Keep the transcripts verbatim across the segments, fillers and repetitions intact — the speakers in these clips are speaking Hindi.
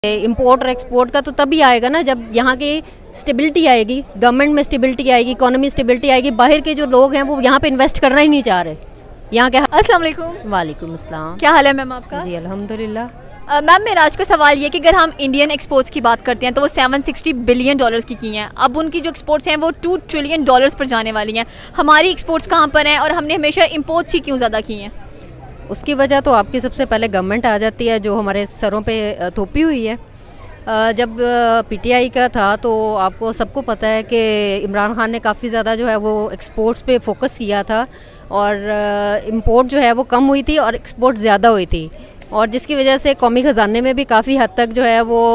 इम्पोर्ट और एक्सपोर्ट का तो तभी आएगा ना जब यहाँ की स्टेबिलिटी आएगी, गवर्नमेंट में स्टेबिलिटी आएगी, इकोनॉमी स्टेबिलिटी आएगी। बाहर के जो लोग हैं वो यहाँ पे इन्वेस्ट करना ही नहीं चाह रहे। यहाँ के अस्सलाम वालेकुम। वालेकुम अस्सलाम। क्या हाल है मैम आपका? जी अल्हम्दुलिल्लाह। मैम मेरा आज का सवाल ये कि अगर हम इंडियन एक्सपोर्ट्स की बात करते हैं तो वो सात सौ साठ बिलियन डॉलर्स की की हैं। अब उनकी जो एक्सपोर्ट्स हैं वो दो ट्रिलियन डॉलर्स पर जाने वाली हैं। हमारी एक्सपोर्ट्स कहाँ पर हैं और हमने हमेशा इम्पोर्ट्स ही क्यों ज़्यादा की हैं? उसकी वजह तो आपकी सबसे पहले गवर्नमेंट आ जाती है जो हमारे सरों पे थोपी हुई है। जब पीटीआई का था तो आपको सबको पता है कि इमरान खान ने काफ़ी ज़्यादा जो है वो एक्सपोर्ट्स पे फोकस किया था और इंपोर्ट जो है वो कम हुई थी और एक्सपोर्ट ज़्यादा हुई थी, और जिसकी वजह से कौमी ख़जाने में भी काफ़ी हद तक जो है वो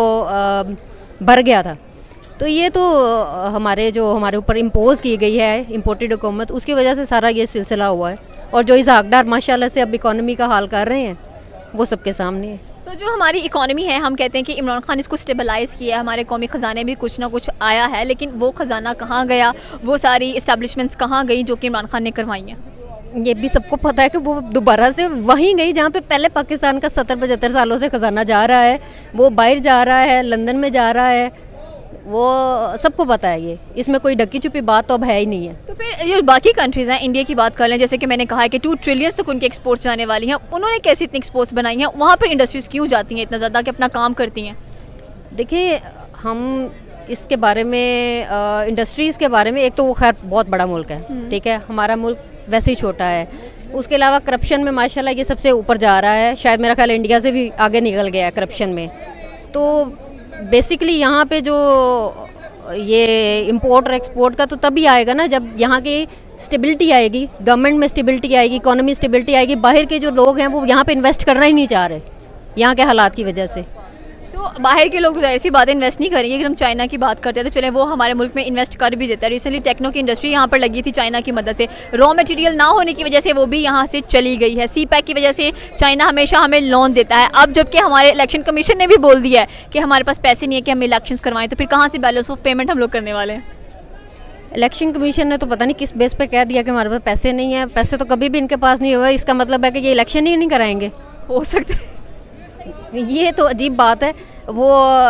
भर गया था। तो ये तो हमारे जो हमारे ऊपर इम्पोज की गई है इम्पोर्टेड हुकूमत, उसकी वजह से सारा ये सिलसिला हुआ है। और जो इस हकदार माशाल्लाह से अब इकॉनमी का हाल कर रहे हैं वो सबके सामने है। तो जो हमारी इकॉनमी है, हम कहते हैं कि इमरान खान इसको स्टेबलाइज़ किया है, हमारे कौमी ख़जाने भी कुछ ना कुछ आया है, लेकिन वो ख़जाना कहाँ गया, वो सारी इस्टेब्लिशमेंट्स कहाँ गई जो कि इमरान खान ने करवाई हैं? ये भी सबको पता है कि वो दोबारा से वहीं गई जहाँ पे पहले पाकिस्तान का सत्तर पचहत्तर सालों से ख़जाना जा रहा है। वो बाहर जा रहा है, लंदन में जा रहा है, वो सबको पता है। ये इसमें कोई ढकी छुपी बात तो अब है ही नहीं है। तो फिर जो बाकी कंट्रीज़ हैं, इंडिया की बात कर लें, जैसे कि मैंने कहा है कि टू ट्रिलियन तक उनके एक्सपोर्ट्स जाने वाली हैं, उन्होंने कैसे इतनी एक्सपोर्ट्स बनाई हैं? वहाँ पर इंडस्ट्रीज़ क्यों जाती हैं इतना ज़्यादा कि अपना काम करती हैं? देखिए, हम इसके बारे में इंडस्ट्रीज़ के बारे में, एक तो वो खैर बहुत बड़ा मुल्क है, ठीक है, हमारा मुल्क वैसे ही छोटा है। उसके अलावा करप्शन में माशाल्लाह ये सबसे ऊपर जा रहा है, शायद मेरा ख्याल इंडिया से भी आगे निकल गया है करप्शन में। तो बेसिकली यहाँ पे जो ये इंपोर्ट और एक्सपोर्ट का तो तभी आएगा ना जब यहाँ की स्टेबिलिटी आएगी, गवर्नमेंट में स्टेबिलिटी आएगी, इकोनॉमी स्टेबिलिटी आएगी। बाहर के जो लोग हैं वो यहाँ पे इन्वेस्ट करना ही नहीं चाह रहे यहाँ के हालात की वजह से। तो बाहर के लोग ज़ाहिर सी बात इन्वेस्ट नहीं करेंगे। अगर हम चाइना की बात करते हैं तो चले वो हमारे मुल्क में इन्वेस्ट कर भी देता है। रिसेंटली टेक्नो की इंडस्ट्री यहाँ पर लगी थी चाइना की मदद से, रॉ मटेरियल ना होने की वजह से वो भी यहाँ से चली गई है। सी पैक की वजह से चाइना हमेशा हमें लोन देता है। अब जबकि हमारे इलेक्शन कमीशन ने भी बोल दिया है कि हमारे पास पैसे नहीं है कि हम इलेक्शन करवाएं, तो फिर कहाँ से बैलेंस ऑफ पेमेंट हम लोग करने वाले हैं? इलेक्शन कमीशन ने तो पता नहीं किस बेस पे कह दिया कि हमारे पास पैसे नहीं है। पैसे तो कभी भी इनके पास नहीं हुआ, इसका मतलब है कि ये इलेक्शन ही नहीं कराएंगे। हो सकता है। ये तो अजीब बात है। वो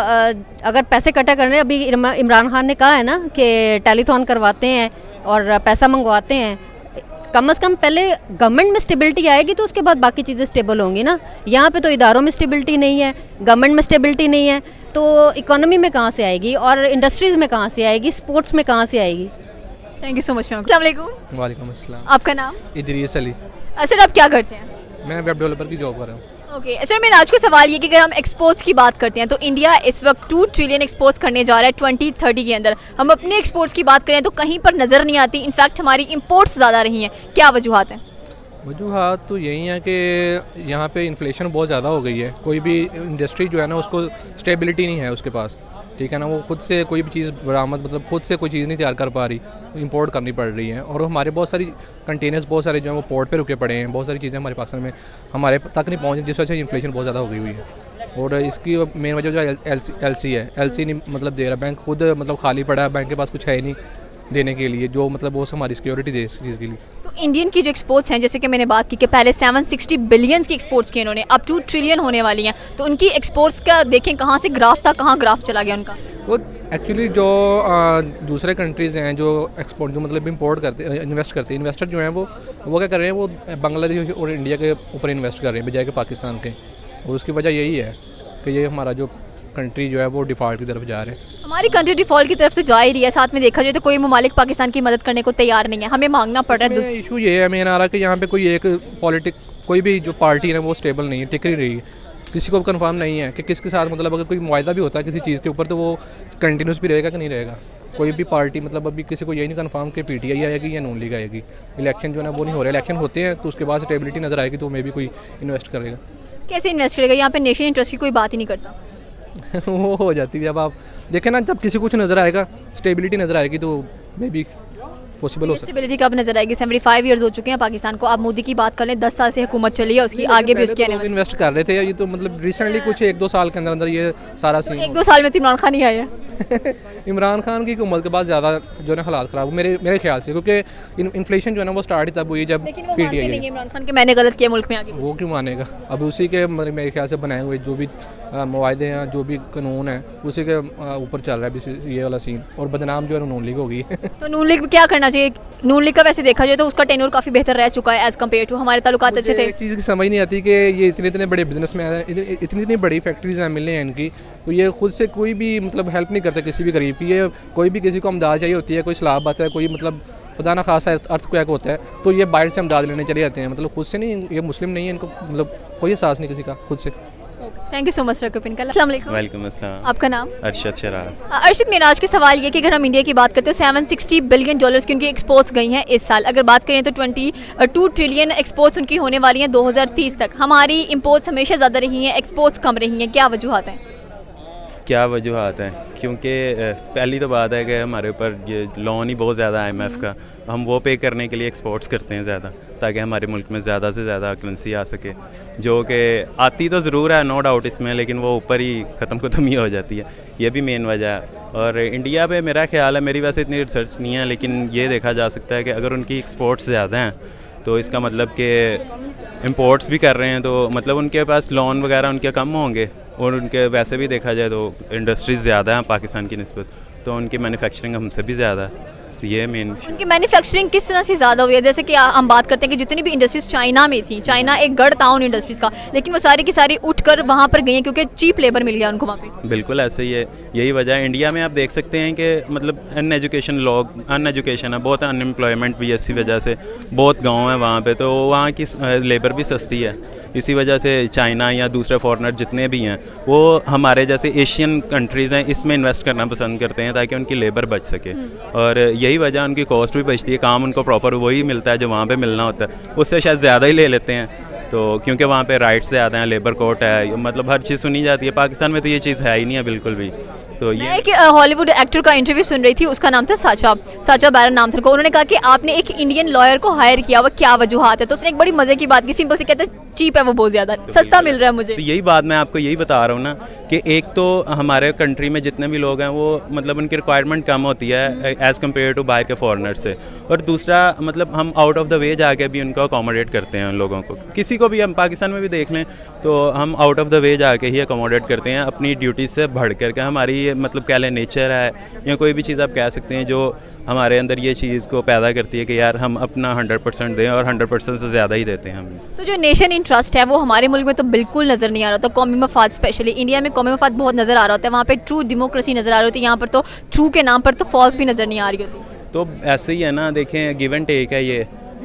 अगर पैसे इकट्ठा करने, अभी इमरान खान ने कहा है ना कि टेलीथॉन करवाते हैं और पैसा मंगवाते हैं, कम से कम पहले गवर्नमेंट में स्टेबिलिटी आएगी तो उसके बाद बाकी चीज़ें स्टेबल होंगी ना। यहाँ पे तो इदारों में स्टेबिलिटी नहीं है, गवर्नमेंट में स्टेबिलिटी नहीं है, तो इकोनॉमी में कहाँ से आएगी और इंडस्ट्रीज़ में कहाँ से आएगी, स्पोर्ट्स में कहाँ से आएगी? Thank you so much ma'am. अस्सलाम वालेकुम। वालेकुम अस्सलाम। आपका नाम? इदरीस अली। सर आप क्या करते हैं? मैं वेब डेवलपर की जॉब कर रहा हूँ। ओके okay, सर मेरा आज का सवाल ये कि अगर हम एक्सपोर्ट्स की बात करते हैं तो इंडिया इस वक्त टू ट्रिलियन एक्सपोर्ट्स करने जा रहा है ट्वेंटी थर्टी के अंदर। हम अपने एक्सपोर्ट्स की बात करें तो कहीं पर नज़र नहीं आती, इनफैक्ट हमारी इंपोर्ट्स ज़्यादा रही हैं। क्या वजूहात हैं? वजूहात तो यही है कि यहाँ पे इन्फ्लेशन बहुत ज़्यादा हो गई है। कोई भी इंडस्ट्री जो है ना उसको स्टेबिलिटी नहीं है उसके पास, ठीक है ना। वो खुद से कोई भी चीज़ बरामद मतलब खुद से कोई चीज़ नहीं तैयार कर पा रही, इंपोर्ट करनी पड़ रही है। और हमारे बहुत सारी कंटेनर्स बहुत सारे जो है वो पोर्ट पे रुके पड़े हैं, बहुत सारी चीज़ें हमारे पाकिस्तान में हमारे तक नहीं पहुँची, जिस वजह से इन्फ्लेशन बहुत ज़्यादा हो गई हुई है। और इसकी मेन वजह जो है एल सी है। एल सी नहीं मतलब दे रहा, बैंक खुद मतलब खाली पड़ा है, बैंक के पास कुछ है ही नहीं देने के लिए, जो मतलब वो हमारी सिक्योरिटी दे इस चीज़ के लिए। तो इंडियन की जो एक्सपोर्ट्स हैं, जैसे कि मैंने बात की कि पहले सात सौ साठ बिलियन की एक्सपोर्ट्स की इन्होंने, अब टू ट्रिलियन होने वाली हैं, तो उनकी एक्सपोर्ट्स का देखें कहाँ से ग्राफ था, कहाँ ग्राफ चला गया उनका? वो एक्चुअली जो आ, दूसरे कंट्रीज़ हैं जो एक्सपोर्ट जो मतलब इंपोर्ट करते इन्वेस्ट करते हैं, इन्वेस्टर जो हैं वो वो क्या कर रहे हैं, वो बांग्लादेश और इंडिया के ऊपर इन्वेस्ट कर रहे हैं बजाय के पाकिस्तान के। और उसकी वजह यही है कि ये हमारा जो कंट्री जो है वो डिफ़ॉल्ट की तरफ जा रहे हैं। हमारी कंट्री डिफ़ॉल्ट की तरफ से जा ही रही है। साथ में देखा जाए तो कोई ममालिक पाकिस्तान की मदद करने को तैयार नहीं है, हमें मांगना पड़ रहा है। इशू ये है मेन आ रहा कि यहाँ पे कोई एक पॉलिटिक कोई भी जो पार्टी है वो स्टेबल नहीं है, टिक नहीं रही है। किसी को कंफर्म नहीं है कि किसके साथ मतलब अगर कोई मुआहदा भी होता है किसी चीज़ के ऊपर तो वो कंटिन्यूस भी रहेगा कि नहीं रहेगा। कोई भी पार्टी मतलब अभी किसी को यही नहीं कंफर्म कि पीटीआई आएगी या नून लीग आएगी। इलेक्शन जो है ना वो नहीं हो रहा है। इलेक्शन होते हैं तो उसके बाद स्टेबिलिटी नज़र आएगी तो मे भी कोई इन्वेस्ट करेगा। कैसे इन्वेस्ट करेगा? यहाँ पे नेशनल इंटरेस्ट की कोई बात ही नहीं करता। वो हो जाती है जब आप देखें ना, जब किसी कुछ नज़र आएगा, स्टेबिलिटी नज़र आएगी तो मे बी पॉसिबल हो सकता है। स्टेबिलिटी कब नजर आएगी? पचहत्तर इयर्स हो चुके हैं पाकिस्तान को। आप मोदी की बात कर लें, दस साल से हुकूमत चली है उसकी, आगे भी उसकी आने इन्वेस्ट कर रहे थे। ये तो मतलब रिसेंटली कुछ एक दो साल के अंदर अंदर ये सारा सीन, एक दो साल में तो इमरान खान ही आया है। इमरान खान की हुकूमत के बाद ज़्यादा जो है हालात ख़राब मेरे मेरे ख्याल से, क्योंकि इन्फ्लेशन जो है ना वो स्टार्ट तब हुई जब पीटीआई नहीं इमरान खान के मैंने गलत किया मुल्क में आगे, वो क्यों मानेगा? अब उसी के मेरे ख्याल से बनाए हुए जो भी मुआहदे हैं, जो भी कानून है, उसी के ऊपर चल रहा है ये वाला सीन, और बदनाम जो है नून लीग होगी। तो नून लीग क्या करना चाहिए? नून लीग का वैसे देखा जाए तो उसका टेन्योर काफ़ी बेहतर रह चुका है एज़ कम्पेयर टू हमारे ताल्लुकात अच्छे थे। एक चीज़ की समझ नहीं आती कि ये इतने इतने बड़े बिजनेस में हैं, इतनी इतनी बड़ी फैक्ट्रीज हैं मिलने हैं इनकी, तो ये खुद से कोई भी मतलब हेल्प नहीं करते किसी भी गरीब की। ये कोई भी किसी को अमदाद चाहिए होती है, कोई सलाब आता है, कोई मतलब खुदा ना खासा अर्थक्वेक होता है, तो ये बाहर से अमदाद लेने चले जाते हैं। मतलब खुद से नहीं, ये मुस्लिम नहीं है, इनको मतलब कोई एहसास नहीं किसी का खुद से। थैंक यू सो मच रकुपिन का। अस्सलाम वालेकुम। वालेकुम अस्सलाम। आपका नाम? अरशद शराज। अरशद, मेरा आज का सवाल ये कि अगर हम इंडिया की बात करते हैं सेवन सिक्सटी बिलियन डॉलर्स की उनकी एक्सपोर्ट्स गई हैं इस साल। अगर बात करें तो ट्वेंटी टू ट्रिलियन एक्सपोर्ट्स उनकी होने वाली हैं दो हज़ार तीस तक। हमारी इंपोर्ट्स हमेशा ज़्यादा रही हैं, एक्सपोर्ट्स कम रही हैं, क्या वजूहत हैं? क्या वजूहत हैं? क्योंकि पहली तो बात है कि हमारे ऊपर ये लोन ही बहुत ज़्यादा है आईएमएफ का, हम वो पे करने के लिए एक्सपोर्ट्स करते हैं ज़्यादा, ताकि हमारे मुल्क में ज़्यादा से ज़्यादा करेंसी आ सके, जो कि आती तो ज़रूर है, नो डाउट इसमें, लेकिन वो ऊपर ही ख़त्म ख़त्म ही हो जाती है। ये भी मेन वजह है। और इंडिया पे मेरा ख्याल है, मेरी वैसे इतनी रिसर्च नहीं है, लेकिन ये देखा जा सकता है कि अगर उनकी एक्सपोर्ट्स ज़्यादा हैं तो इसका मतलब कि इंपोर्ट्स भी कर रहे हैं, तो मतलब उनके पास लोन वगैरह उनके कम होंगे, और उनके वैसे भी देखा जाए तो इंडस्ट्रीज़ ज़्यादा हैं पाकिस्तान की निस्बत, तो उनकी मैन्युफैक्चरिंग हमसे भी ज़्यादा है, तो ये मेन। उनकी मैन्युफैक्चरिंग किस तरह से ज़्यादा हुई है? जैसे कि हम बात करते हैं कि जितनी भी इंडस्ट्रीज चाइना में थी, चाइना एक गढ़ था उन इंडस्ट्रीज़ का, लेकिन वो सारी की सारी उठ कर वहाँ पर गई हैं क्योंकि चीप लेबर मिल गया उनको वहाँ पे। बिल्कुल ऐसे ही है, यही वजह है। इंडिया में आप देख सकते हैं कि मतलब अन एजुकेशन लोग अन एजुकेशन है, बहुत अनएम्प्लॉयमेंट भी है, इसी वजह से बहुत गाँव है वहाँ पर, तो वहाँ की लेबर भी सस्ती है, इसी वजह से चाइना या दूसरे फॉरेनर जितने भी हैं वो हमारे जैसे एशियन कंट्रीज़ हैं इसमें इन्वेस्ट करना पसंद करते हैं ताकि उनकी लेबर बच सके, और यही वजह उनकी कॉस्ट भी बचती है, काम उनको प्रॉपर वही मिलता है जो वहाँ पे मिलना होता है, उससे शायद ज़्यादा ही ले लेते हैं, तो क्योंकि वहाँ पे राइट्स ज़्यादा हैं, लेबर कोर्ट है, मतलब हर चीज़ सुनी जाती है। पाकिस्तान में तो ये चीज़ है ही नहीं है बिल्कुल भी। तो ये एक हॉलीवुड एक्टर का इंटरव्यू सुन रही थी, उसका नाम था साचा साचा बैरन नाम था, उन्होंने कहा कि आपने एक इंडियन लॉयर को हायर किया, वो क्या वजूहत है? तो उसने एक बड़ी मजे की बात की, सिंपल से कहते चीप है वो, बहुत ज़्यादा सस्ता मिल रहा है मुझे। तो यही बात मैं आपको यही बता रहा हूँ ना कि एक तो हमारे कंट्री में जितने भी लोग हैं वो मतलब उनकी रिक्वायरमेंट कम होती है एज़ कम्पेयर टू बाहर के फॉरेनर से, और दूसरा मतलब हम आउट ऑफ द वे जाके भी उनको अकोमोडेट करते हैं उन लोगों को, किसी को भी हम पाकिस्तान में भी देख लें तो हम आउट ऑफ द वे जाके ही अकोमोडेट करते हैं अपनी ड्यूटी से बढ़ करके। हमारी मतलब क्या ले नेचर है या कोई भी चीज़ आप कह सकते हैं जो हमारे अंदर ये चीज़ को पैदा करती है कि यार हम अपना हंड्रेड परसेंट दें, और हंड्रेड परसेंट से ज़्यादा ही देते हैं हम। तो जो नेशन इन ट्रस्ट है वो हमारे मुल्क में तो बिल्कुल नज़र नहीं आ रहा था, कौमी मफाद स्पेशली इंडिया में कौमी मफाद बहुत नज़र आ रहा होता है, वहाँ पे ट्रू डेमोक्रेसी नज़र आ रही होती है, यहाँ पर तो ट्रू के नाम पर तो फॉल्स भी नज़र नहीं आ रही होती। तो ऐसे ही है ना, देखें गिव एंड टेक है ये,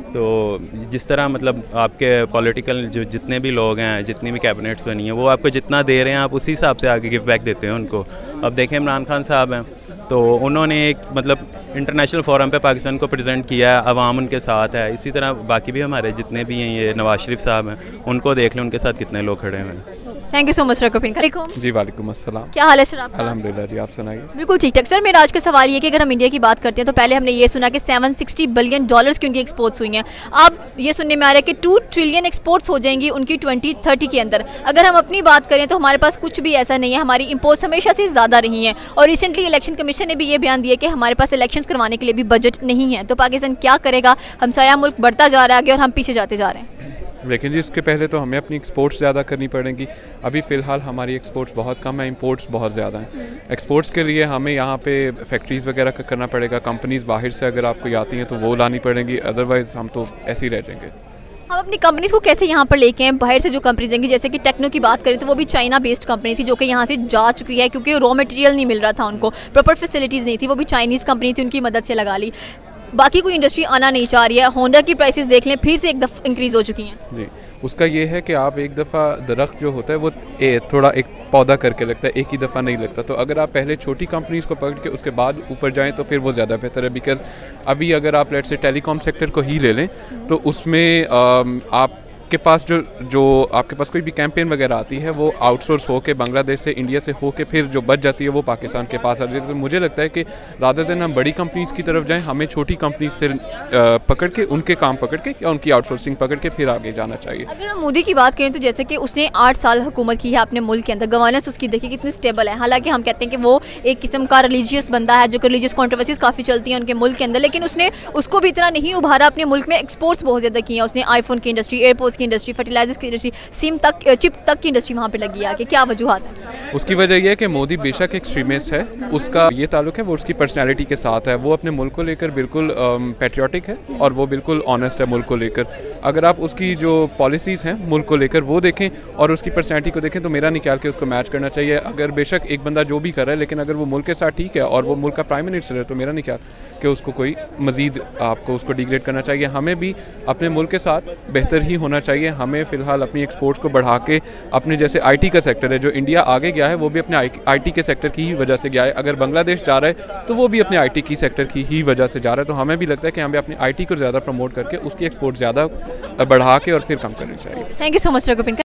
तो जिस तरह मतलब आपके पॉलिटिकल जो जितने भी लोग हैं, जितनी भी कैबिनेट्स बनी हैं, वो आपको जितना दे रहे हैं आप उसी हिसाब से आगे गिव बैक देते हैं उनको। अब देखें इमरान खान साहब हैं, तो उन्होंने एक मतलब इंटरनेशनल फोरम पे पाकिस्तान को प्रेजेंट किया है, अवाम उनके साथ है, इसी तरह बाकी भी हमारे जितने भी हैं, ये नवाज शरीफ साहब हैं, उनको देख लें उनके साथ कितने लोग खड़े हुए हैं। थैंक यू सो मच रकुपिन का। जी वालेकुम अस्सलाम। क्या हाल है सर आपका? अल्हम्दुलिल्लाह जी, आप सुनाइए। बिल्कुल ठीक ठाक सर। मेरा आज का सवाल ये कि अगर हम इंडिया की बात करते हैं तो पहले हमने ये सुना कि सेवन सिक्सटी बिलियन डॉलर्स की उनकी एक्सपोर्ट्स हुई हैं, अब ये सुनने में आ रहा है कि टू ट्रिलियन एक्सपोर्ट्स हो जाएंगी उनकी ट्वेंटी थर्टी के अंदर। अगर हम अपनी बात करें तो हमारे पास कुछ भी ऐसा नहीं है, हमारी इम्पोर्ट्स हमेशा से ज़्यादा रही हैं, और रिसेंटली इलेक्शन कमीशन ने भी ये बयान दिया कि हमारे पास इलेक्शन करवाने के लिए भी बजट नहीं है। तो पाकिस्तान क्या करेगा? हमसाया मुल्क बढ़ता जा रहा है आगे और हम पीछे जाते जा रहे हैं। लेकिन जी इसके पहले तो हमें अपनी एक्सपोर्ट्स ज़्यादा करनी पड़ेंगी। अभी फ़िलहाल हमारी एक्सपोर्ट्स बहुत कम है, इंपोर्ट्स बहुत ज़्यादा हैं। एक्सपोर्ट्स के लिए हमें यहाँ पे फैक्ट्रीज़ वगैरह का करना पड़ेगा, कंपनीज़ बाहर से अगर आपको आती हैं तो वो लानी पड़ेंगी, अदरवाइज़ हम तो ऐसे ही रह जाएंगे। हम अपनी कंपनीज़ को कैसे यहाँ पर लेके हैं? बाहर से जो कंपनी देंगी, जैसे कि टेक्नो की बात करें तो वो भी चाइना बेस्ड कंपनी थी जो कि यहाँ से जा चुकी है क्योंकि रॉ मटेरियल नहीं मिल रहा था उनको, प्रॉपर फैसिलिटीज़ नहीं थी, वो भी चाइनीज़ कंपनी थी, उनकी मदद से लगा ली। बाकी कोई इंडस्ट्री आना नहीं चाह रही है। होंडा की प्राइसेस देख लें, फिर से एक दफ़ा इंक्रीज़ हो चुकी हैं। जी, उसका ये है कि आप एक दफ़ा दरख्त जो होता है वो ए, थोड़ा एक पौधा करके लगता है, एक ही दफ़ा नहीं लगता। तो अगर आप पहले छोटी कंपनीज़ को पकड़ के उसके बाद ऊपर जाएं तो फिर वो ज़्यादा बेहतर है। बिकॉज़ अभी अगर आप लेट से टेलीकॉम सेक्टर को ही ले लें तो उसमें आप आपके पास जो जो आपके पास कोई भी कैंपेन वगैरह आती है वो आउटसोर्स हो के बांग्लादेश से, इंडिया से हो के फिर जो बच जाती है वो पाकिस्तान के पास आ जाती है। तो मुझे लगता है कि रादर देन हम बड़ी कंपनीज़ की तरफ जाएं, हमें छोटी कंपनीज से पकड़ के उनके काम पकड़ के या उनकी आउटसोर्सिंग पकड़ के फिर आगे जाना चाहिए। अगर हम मोदी की बात करें तो जैसे कि उसने आठ साल हुकूमत की है अपने मुल्क के अंदर, गवर्नेंस उसकी देखिए कितनी स्टेबल है। हालांकि हम कहते हैं कि वो एक किस्म का रिलीजियस बंदा है, जो कि रिलीजियस कॉन्ट्रोवर्सीज काफ़ी चलती हैं उनके मुल्क के अंदर, लेकिन उसने उसको भी इतना नहीं उभारा। अपने मुल्क में एक्सपोर्ट्स बहुत ज़्यादा किए हैं उसने, आईफोन की इंडस्ट्री, एयरपोर्ट्स की इंडस्ट्री, फर्टिलाइजर्स की इंडस्ट्री, सिम तक, चिप तक की इंडस्ट्री वहाँ पर लगी है। कि क्या वजूहत है? उसकी वजह यह है कि मोदी बेशक एक्सट्रीमिस्ट है, उसका ये ताल्लुक है वो उसकी पर्सनैलिटी के साथ है। वो अपने मुल्क को लेकर बिल्कुल पैट्रियाटिक है और वो बिल्कुल ऑनेस्ट है मुल्क को लेकर। अगर आप उसकी जो पॉलिसीज़ हैं मुल्क को लेकर वो देखें और उसकी पर्सनैलिटी को देखें तो मेरा नहीं ख्याल कि उसको मैच करना चाहिए। अगर बेशक एक बंदा जो भी कर रहा है, लेकिन अगर वो मुल्क के साथ ठीक है और वो मुल्क का प्राइम मिनिस्टर है तो मेरा नहीं ख्याल कि उसको कोई मज़ीद आपको उसको डिग्रेड करना चाहिए। हमें भी अपने मुल्क के साथ बेहतर ही होना चाहिए। हमें फ़िलहाल अपनी एक्सपोर्ट्स को बढ़ा के अपने जैसे आईटी का सेक्टर है, जो इंडिया आगे गया है वो भी अपने आईटी के सेक्टर की ही वजह से गया है। अगर बांग्लादेश जा रहा है तो वो भी अपने आईटी की सेक्टर की ही वजह से जा रहा है। तो हमें भी लगता है कि हमें अपनी आईटी को ज़्यादा प्रमोट करके उसकी एक्सपोर्ट ज़्यादा बढ़ा के और फिर कम करनी चाहिए। Thank you so much रघुपिन।